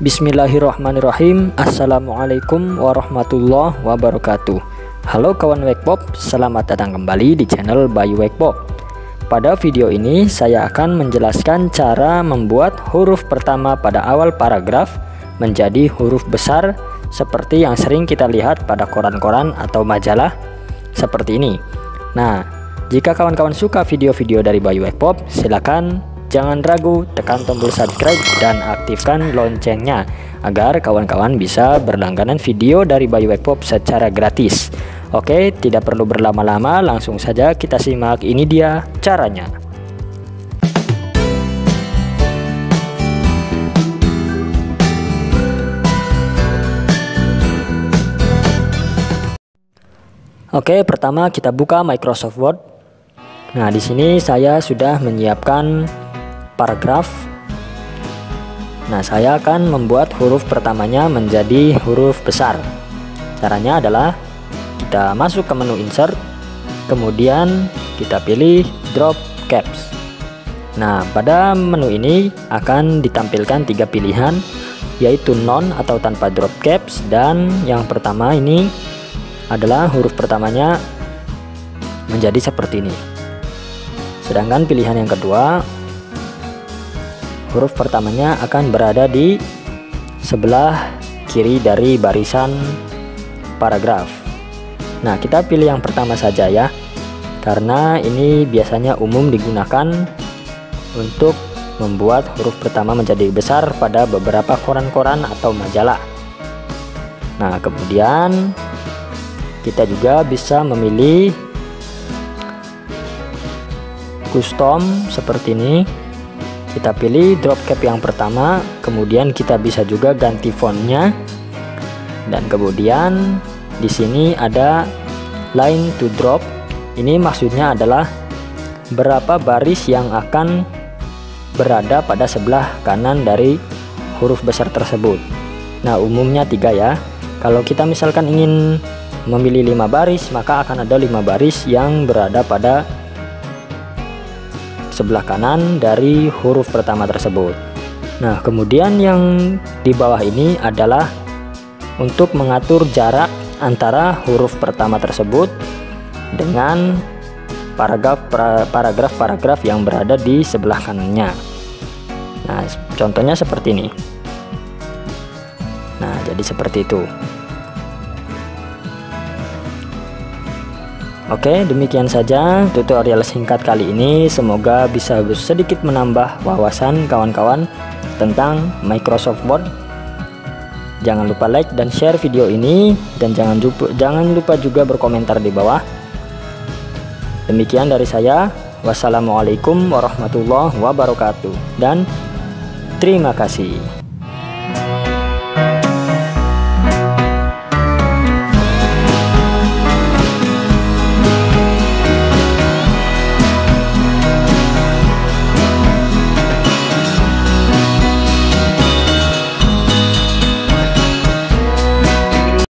Bismillahirrahmanirrahim. Assalamualaikum warahmatullahi wabarakatuh. Halo kawan Wakebob, selamat datang kembali di channel Bayu Wakebob. Pada video ini saya akan menjelaskan cara membuat huruf pertama pada awal paragraf menjadi huruf besar seperti yang sering kita lihat pada koran-koran atau majalah seperti ini. Nah, jika kawan-kawan suka video-video dari Bayu Wakebob, silakan jangan ragu tekan tombol subscribe dan aktifkan loncengnya agar kawan-kawan bisa berlangganan video dari Bayu Wakebob secara gratis. Oke, tidak perlu berlama-lama, langsung saja kita simak. Ini dia caranya. Oke, pertama kita buka Microsoft Word. Nah, di sini saya sudah menyiapkan paragraf. Nah, saya akan membuat huruf pertamanya menjadi huruf besar. Caranya adalah kita masuk ke menu insert, kemudian kita pilih drop caps. Nah, pada menu ini akan ditampilkan 3 pilihan, yaitu non atau tanpa drop caps, dan yang pertama ini adalah huruf pertamanya menjadi seperti ini. Sedangkan pilihan yang kedua, huruf pertamanya akan berada di sebelah kiri dari barisan paragraf. Nah, kita pilih yang pertama saja ya, karena ini biasanya umum digunakan untuk membuat huruf pertama menjadi besar pada beberapa koran-koran atau majalah. Nah, kemudian kita juga bisa memilih custom seperti ini. Kita pilih drop cap yang pertama, kemudian kita bisa juga ganti fontnya, dan kemudian di sini ada line to drop. Ini maksudnya adalah berapa baris yang akan berada pada sebelah kanan dari huruf besar tersebut. Nah, umumnya 3 ya. Kalau kita misalkan ingin memilih 5 baris, maka akan ada 5 baris yang berada pada sebelah kanan dari huruf pertama tersebut. Nah, kemudian yang di bawah ini adalah untuk mengatur jarak antara huruf pertama tersebut dengan paragraf-paragraf yang berada di sebelah kanannya. Nah, contohnya seperti ini. Nah, jadi seperti itu. Oke, demikian saja tutorial singkat kali ini. Semoga bisa sedikit menambah wawasan kawan-kawan tentang Microsoft Word. Jangan lupa like dan share video ini, dan jangan lupa juga berkomentar di bawah. Demikian dari saya. Wassalamualaikum warahmatullahi wabarakatuh, dan terima kasih.